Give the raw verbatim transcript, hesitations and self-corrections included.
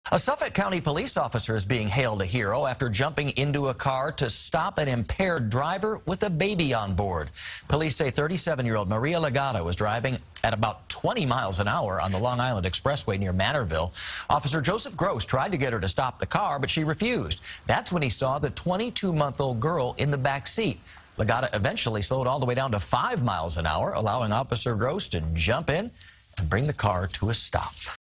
A Suffolk County police officer is being hailed a hero after jumping into a car to stop an impaired driver with a baby on board. Police say thirty-seven-year-old Maria Legata was driving at about twenty miles an hour on the Long Island Expressway near Manorville. Officer Joseph Gross tried to get her to stop the car, but she refused. That's when he saw the twenty-two-month-old girl in the back seat. Legata eventually slowed all the way down to five miles an hour, allowing Officer Gross to jump in and bring the car to a stop.